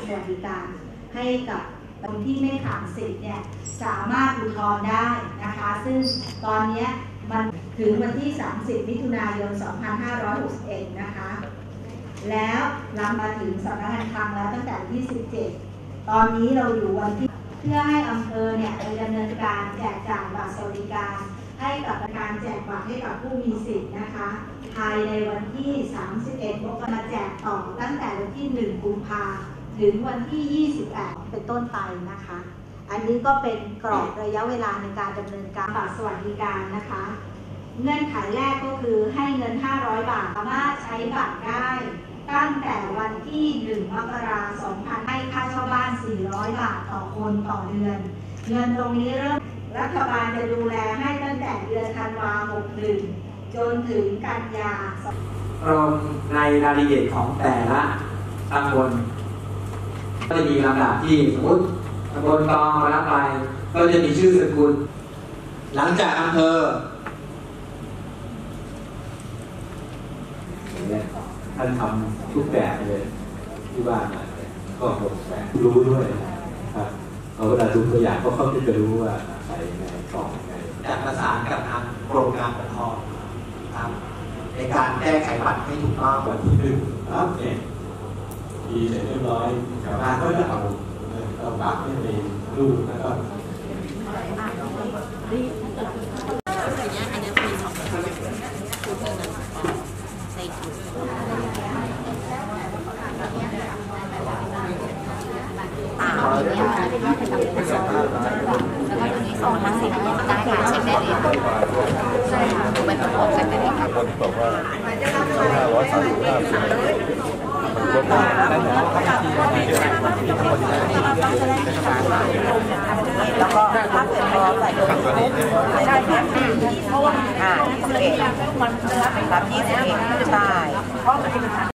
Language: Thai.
วัสดิการให้กับคนที่ไม่ขาดสิทธิ์เนี่ยสามารถอุทธรณ์ได้นะคะซึ่งตอนนี้มันถึงวันที่ 30 มิถุนายน 2561 นะคะแล้วเรามาถึงสำนักงานคลังแล้วตั้งแต่วันที่ 17 ตอนนี้เราอยู่วันที่เพื่อให้อำเภอเนี่ยไปดำเนินการแจกจ่ายบัตรสวัสดิการให้กับการแจกบัตรให้กับผู้มีสิทธิ์นะคะภายในวันที่ 31 มกราคมแจกต่อตั้งแต่วันที่ 1 กุมภาพันธ์ถึงวันที่ 28 เป็นต้นไปนะคะอันนี้ก็เป็นกรอบระยะเวลาในการดำเนินการบัตรสวัสดิการนะคะเงื่อนไขแรกก็คือให้เงิน 500 บาทสามารถใช้บัตรได้ตั้งแต่วันที่ 1 มกราคม 2000ให้ค่าเช่าบ้าน 400 บาทต่อคนต่อเดือนเงินตรงนี้เริ่มรัฐบาลจะดูแลให้ตั้งแต่เดือนธันวาคม 61 จนถึงกันยาในรายละเอียดของแต่ละตำบลก็จะมีลำดับที่สมมติตำบลตองมารับไปก็จะมีชื่อสกุลหลังจากอำเภอท่านทำทุกแบบเลยที่ว่าก็หมดแบบรู้ด้วยครับเอาเวลาดูตัวอย่างก็เขาจะรู้ว่าใส่ยังไงกล่องยังไงจัดประสานกับทางกรมการปกครองครับในการแก้ไขบัตรให้ถูกต้องวันที่1ครับเนี่ยดีเสร็จเรียบร้อยชาวบ้านก็จะเอาบัตรให้ไปรูปแล้วก็ส่งทั้งสิบได้ค่ะเช็คได้เลยใช่ค่ะเป็นระบบเช็คได้เลยค่ะคนที่บอกว่า535แล้วก็ถ้าเกิดเราใส่ตัวนี้ใช่ค่ะเพราะว่า21รับ21ใช่เพราะ